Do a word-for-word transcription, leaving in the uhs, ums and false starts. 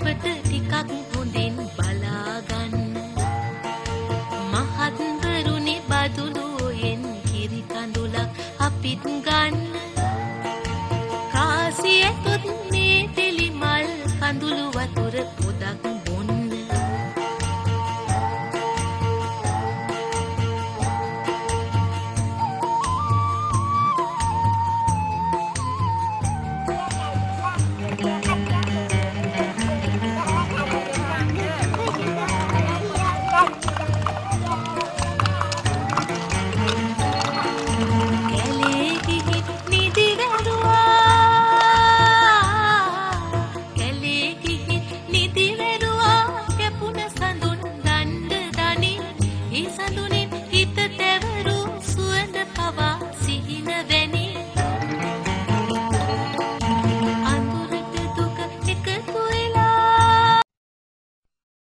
ඉවත ටිකක් හොඳින් බලාගන්න. මහත්වරුනි බදුලුවෙන් කිරි කඳුලක් අපිත් ගන්න. කාසිය තොත් මේ තෙලි මල් කඳුළු වතුර පොදක්